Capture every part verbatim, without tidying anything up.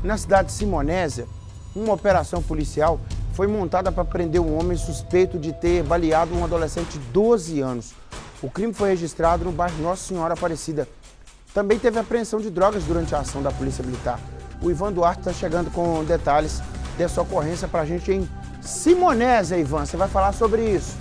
Na cidade de Simonésia, uma operação policial foi montada para prender um homem suspeito de ter baleado um adolescente de doze anos. O crime foi registrado no bairro Nossa Senhora Aparecida. Também teve apreensão de drogas durante a ação da Polícia Militar. O Ivan Duarte está chegando com detalhes dessa ocorrência para a gente em Simonésia. Ivan, você vai falar sobre isso.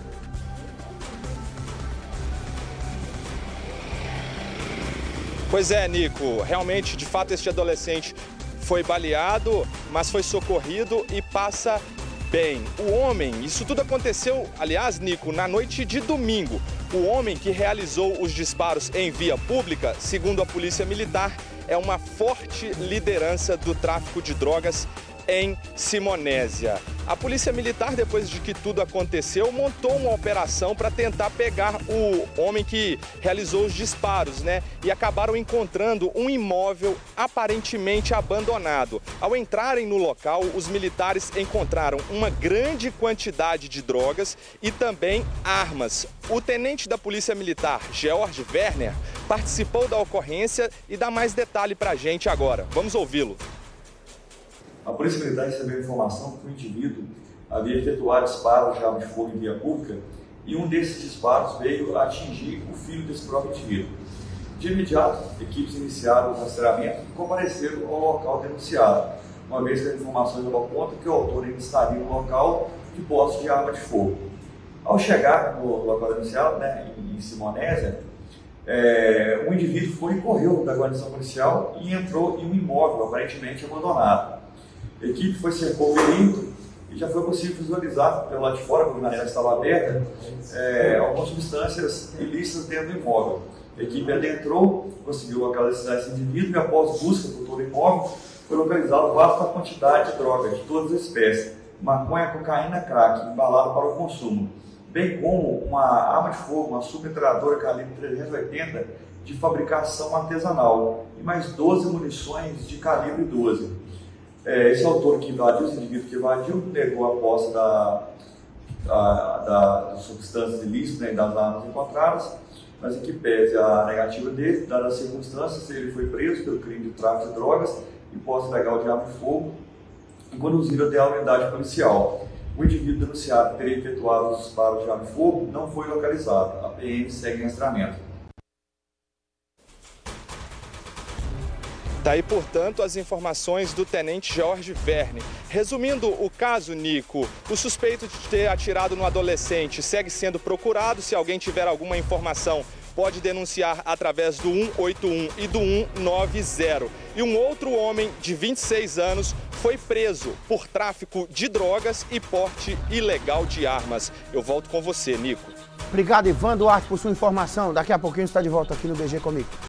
Pois é, Nico, realmente, de fato, este adolescente foi baleado, mas foi socorrido e passa bem. O homem, isso tudo aconteceu, aliás, Nico, na noite de domingo. O homem que realizou os disparos em via pública, segundo a Polícia Militar, é uma forte liderança do tráfico de drogas em Simonésia. A Polícia Militar, depois de que tudo aconteceu, montou uma operação para tentar pegar o homem que realizou os disparos, né? E acabaram encontrando um imóvel aparentemente abandonado. Ao entrarem no local, os militares encontraram uma grande quantidade de drogas e também armas. O tenente da Polícia Militar, George Werner, participou da ocorrência e dá mais detalhe para a gente agora. Vamos ouvi-lo. A Polícia Militar recebeu informação que o indivíduo havia efetuado disparos de arma de fogo em via pública e um desses disparos veio a atingir o filho desse próprio indivíduo. De imediato, equipes iniciaram o rastreamento e compareceram ao local denunciado, uma vez que as informações davam conta que o autor ainda estaria no local de posse de arma de fogo. Ao chegar no local denunciado, né, em Simonésia, é, um indivíduo foi e correu da guarnição policial e entrou em um imóvel aparentemente abandonado. A equipe foi cercou o perímetro e já foi possível visualizar pelo lado de fora, porque a janela estava aberta, é, algumas substâncias ilícitas dentro do imóvel. A equipe adentrou, conseguiu localizar esse indivíduo e após busca por todo o imóvel, foi localizado vasta quantidade de drogas de todas as espécies, maconha, cocaína, crack, embalado para o consumo, bem como uma arma de fogo, uma submetralhadora calibre trezentos e oitenta de fabricação artesanal e mais doze munições de calibre doze. Esse autor que invadiu, esse indivíduo que invadiu, negou a posse da, da, da, das substâncias ilícitas, né, das armas encontradas, mas em que pese a negativa dele, dadas as circunstâncias, ele foi preso pelo crime de tráfico de drogas e posse ilegal de arma de fogo e conduzido até a unidade policial. O indivíduo denunciado que teria efetuado os disparos de arma de fogo não foi localizado. A P M segue em rastreamento. Daí, portanto, as informações do tenente George Werner. Resumindo o caso, Nico, o suspeito de ter atirado no adolescente segue sendo procurado. Se alguém tiver alguma informação, pode denunciar através do um oito um e do um nove zero. E um outro homem de vinte e seis anos foi preso por tráfico de drogas e porte ilegal de armas. Eu volto com você, Nico. Obrigado, Ivan Duarte, por sua informação. Daqui a pouquinho você está de volta aqui no B G comigo.